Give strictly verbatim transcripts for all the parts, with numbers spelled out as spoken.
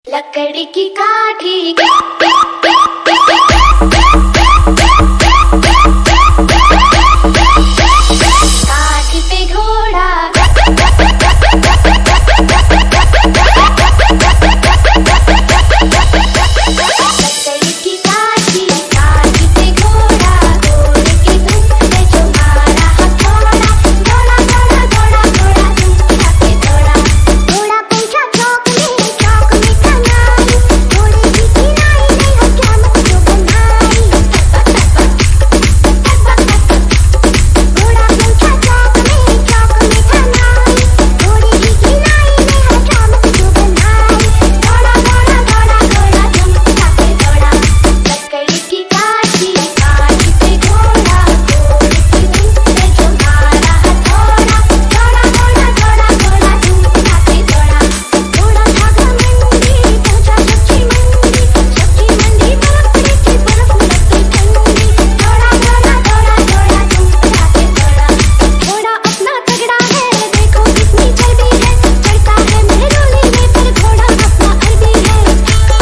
लकड़ी की काठी काठी पे घोड़ा लकड़ी की काठी काठी पे घोड़ा घोड़े की धुन में जो मारा हथौड़ा घोड़ा घोड़ा घोड़ा घोड़ा धुन के घोड़ा घोड़ा पूछा चौक में चौक में कनाई घोड़े की किनाई में हजाम जो बनाई घोड़ा पूछा चौक में चौक में कनाई घोड़े की किनाई में हजाम जो बनाई घोड़ा घोड़ा घोड़ा घोड़ा धुन के घोड़ा लकड़ी की काठी काठी पे घोड़ा घोड़े की धुन में जो मारा हथौड़ा घोड़ा घोड़ा घोड़ा घोड़ा धुन के घोड़ा घोड़ा भागा मंडी पहुंचा सब्जी मंडी सब्जी मंडी बर्फ पड़ी थी बर्फ लगी ठंडी घोड़ा घोड़ा घोड़ा घोड़ा धुन के घोड़ा घोड़ा अपना तगड़ा है देखो कितनी चर्बी है चढ़ता है मेहरोली में पर घोड़ा अपना अरबी है घोड़ा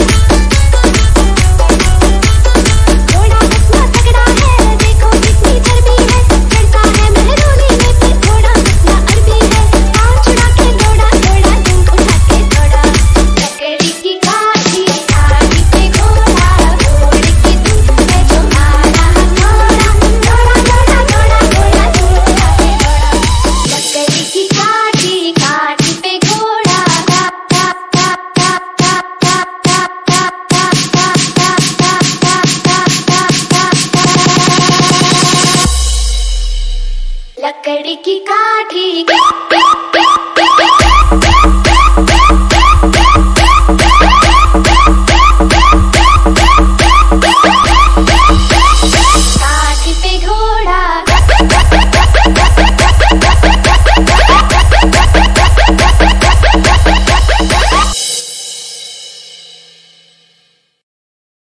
अपना तगड़ा है देखो कितनी चर्बी है चढ़ता है मेहरोली में पर घोड़ा अपना अरबी है पाँव छुड़ा के दौड़ा दौड़ा धूम उठा के दौड़ा लकड़ी की काठी काठी पे घोड़ा घोड़े की धुन में जो मारा हथौड़ा दौड़ा दौड़ा दौड़ा दौड़ा धूम उठा के दौड़ा लकड़ी की काठी काठी पे घोड़ा टप टप टप टप टप टप टप टप टप टप टप टप टप टप लकड़ी की काठी